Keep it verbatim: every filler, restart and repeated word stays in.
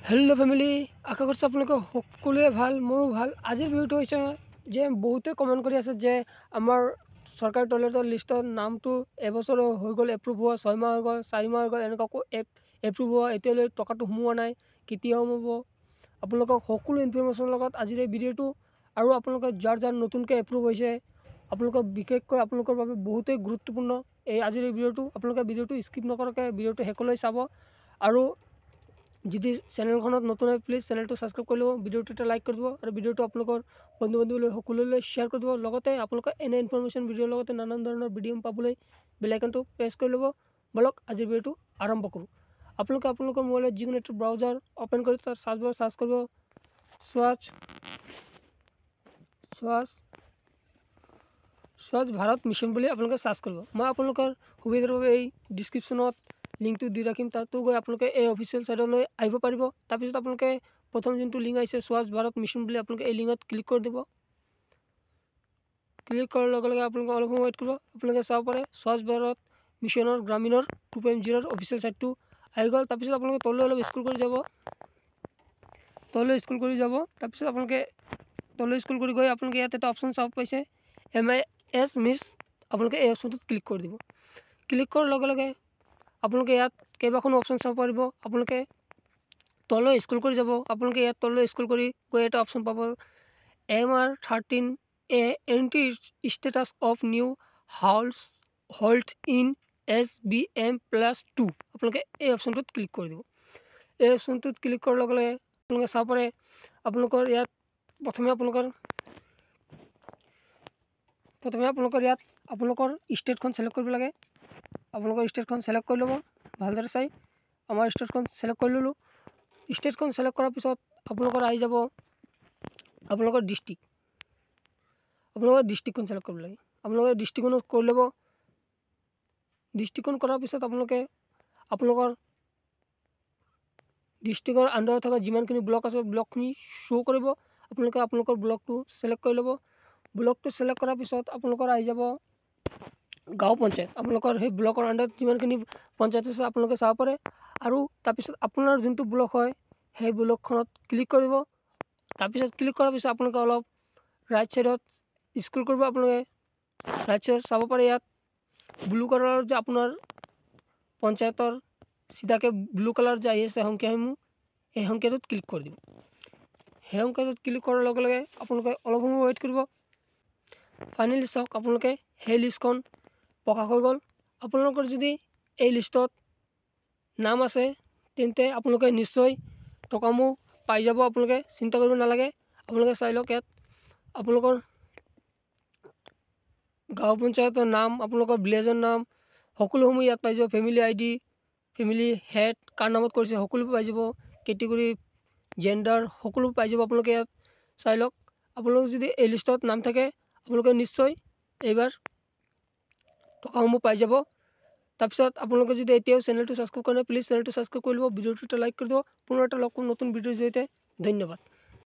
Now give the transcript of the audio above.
Hello family आशा करছো আপোনালোকে সকলোৱে ভাল ময়ো ভাল। আজিৰ ভিডিওটো হৈছে যে বহুতে কমেণ্ট কৰি আছে যে আমাৰ চৰকাৰী টয়লেটৰ লিষ্টৰ নামটো এবছৰ হৈ গ'ল, এপ্ৰুভ হোৱা ছয় মাহ হৈ গ'ল, চাৰি মাহ হৈ গ'ল, এনেকুৱা এপ এপ্ৰুভ হোৱা এতিয়ালৈ টকাটো সোমোৱা নাই, কেতিয়া সোমাব আপোনালোকক সকলো ইনফৰমেশ্যনৰ লগত আজিৰ এই ভিডিওটো। আৰু আপোনালোকে যাৰ যাৰ নতুনকৈ এপ্ৰুভ হৈছে আপোনালোকক বিশেষকৈ আপোনালোকৰ বাবে বহুতেই গুৰুত্বপূৰ্ণ এই আজিৰ এই ভিডিওটো। আপোনালোকে ভিডিওটো স্কিপ নকৰাকৈ ভিডিওটো শেষলৈ চাব। আৰু যদি চেনেলখনত নতুন হয় প্লিজ চেনেলটো ছাবস্ক্ৰাইব কৰি ল'ব, ভিডিওটো এটা লাইক কৰি দিব আৰু ভিডিওটো আপোনালোকৰ বন্ধু বান্ধৱীলৈ সকলোলৈ শ্বেয়াৰ কৰি দিব। লগতে আপোনালোকে এনে ইনফৰমেশ্যন ভিডিঅ'ৰ লগতে নানান ধৰণৰ ভিডিঅ' পাবলৈ বেল আইকনটো প্ৰেছ কৰি ল'ব। বলক আজিৰ ভিডিওটো আৰম্ভ কৰোঁ। আপোনালোকে আপোনালোকৰ মোবাইলত যিকোনো এটা ব্ৰাউজাৰ অ'পেন কৰি তাৰ চাৰ্চ বাৰ চাৰ্চ কৰিব স্বচ্ছ স্বচ্ছ স্বচ্ছ ভাৰত মিছন বুলি আপোনালোকে চাৰ্চ কৰিব। মই আপোনালোকৰ সুবিধাৰ বাবে এই ডিছক্ৰিপশ্যনত লিংকটো দি ৰাখিম, তাতো গৈ আপোনালোকে এই অফিচিয়েল ছাইটলৈ আহিব পাৰিব। তাৰপিছত আপোনালোকে প্ৰথম যোনটো লিংক আহিছে স্বচ্ছ ভাৰত মিছন বুলি আপোনালোকে এই লিংকত ক্লিক কৰি দিব। ক্লিক কৰাৰ লগে লগে আপোনালোকে অলপ সময় ৱেইট কৰিব। আপোনালোকে চাব পাৰে স্বচ্ছ ভাৰত মিছনৰ গ্ৰামীণৰ টু পইণ্ট জিৰ'ৰ অফিচিয়েল ছাইটটো আহি গ'ল। তাৰপিছত আপোনালোকে তললৈ অলপ স্ক্ৰল কৰি যাব, তললৈ স্ক্ৰল কৰি যাব। তাৰপিছত আপোনালোকে তললৈ স্ক্ৰল কৰি গৈ আপোনালোকে ইয়াত এটা অপশ্যন চাব পাইছে এম আই এছ মিছ, আপোনালোকে এই অপশ্যনটোত ক্লিক কৰি দিব। ক্লিক কৰাৰ লগে লগে আপোনালোকে ইয়াত কেইবাখনো অপশ্যন চাব পাৰিব। আপোনালোকে তললৈ স্ক্ৰল কৰি যাব, আপোনালোকে ইয়াত তললৈ স্ক্ৰল কৰি গৈ এটা অপশ্যন পাব M R thirteen A entry status of new household in S B M plus two. আপোনালোকে এই অপশ্যনটোত ক্লিক কৰি দিব। এই অপশ্যনটোত ক্লিক কৰাৰ লগে লগে আপোনালোকে চাব পাৰে আপোনালোকৰ ইয়াত প্ৰথমে আপোনালোকৰ প্ৰথমে আপোনালোকৰ ইয়াত আপোনালোকৰ ষ্টেটখন ছিলেক্ট কৰিব লাগে। আপোনালোকৰ ষ্টেটখন ছিলেক্ট কৰি ল'ব ভালদৰে চাই। আমাৰ ষ্টেটখন ছিলেক্ট কৰি ল'লোঁ। ষ্টেটখন ছিলেক্ট কৰাৰ পিছত আপোনালোকৰ আহি যাব আপোনালোকৰ ডিষ্ট্ৰিক্ট। আপোনালোকৰ ডিষ্ট্ৰিক্টখন ছিলেক্ট কৰিব লাগে। আপোনালোকে ডিষ্ট্ৰিক্টখনো কৰি ল'ব। ডিষ্ট্ৰিক্টখন কৰাৰ পিছত আপোনালোকে আপোনালোকৰ ডিষ্ট্ৰিক্টৰ আণ্ডাৰত থকা যিমানখিনি ব্লক আছে ব্লকখিনি শ্ব' কৰিব। আপোনালোকে আপোনালোকৰ ব্লকটো ছিলেক্ট কৰি ল'ব। ব্লকটো ছিলেক্ট কৰাৰ পিছত আপোনালোকৰ আহি যাব গাঁও পঞ্চায়ত। আপোনালোকৰ সেই ব্লকৰ আণ্ডাৰত যিমানখিনি পঞ্চায়ত আছে আপোনালোকে চাব পাৰে। আৰু তাৰপিছত আপোনাৰ যোনটো ব্লক হয় সেই ব্লকখনত ক্লিক কৰিব। তাৰপিছত ক্লিক কৰাৰ পিছত আপোনালোকে অলপ ৰাইট ছাইডত স্ক্ৰল কৰিব। আপোনালোকে ৰাইট ছাইডত চাব পাৰে ইয়াত ব্লু কালাৰৰ যে আপোনাৰ পঞ্চায়তৰ চিধাকৈ ব্লু কালাৰ যে আহি আছে সংখ্যাসমূহ, এই সংখ্যাটোত ক্লিক কৰি দিব। সেই সংখ্যাটোত ক্লিক কৰাৰ লগে লগে আপোনালোকে অলপ সময় ৱেইট কৰিব। ফাইনেলি চাওক আপোনালোকে সেই লিষ্টখন প্ৰকাশ হৈ গ'ল। আপোনালোকৰ যদি এই লিষ্টত নাম আছে তেন্তে আপোনালোকে নিশ্চয় টকাসমূহ পাই যাব। আপোনালোকে চিন্তা কৰিব নালাগে। আপোনালোকে চাই লওক ইয়াত আপোনালোকৰ গাঁও পঞ্চায়তৰ নাম, আপোনালোকৰ ভিলেজৰ নাম সকলোসমূহ ইয়াত পাই যাব। Family I D, family head কাৰ নামত কৰিছে সকলোবোৰ পাই যাব। কেটেগৰী, জেণ্ডাৰ সকলো পাই যাব। আপোনালোকে ইয়াত চাই লওক। আপোনালোক যদি এই লিষ্টত নাম থাকে আপোনালোকে নিশ্চয় এইবাৰ টকাসমূহ পাই যাব। তাৰপিছত আপোনালোকে যদি এতিয়াও চেনেলটো ছাবস্ক্ৰাইব কৰা নাই প্লিজ চেনেলটো ছাবস্ক্ৰাইব কৰি ল'ব, ভিডিঅ'টো এটা লাইক কৰি দিব। পুনৰ এটা লগ কৰিম নতুন ভিডিঅ'ৰ জৰিয়তে। ধন্যবাদ।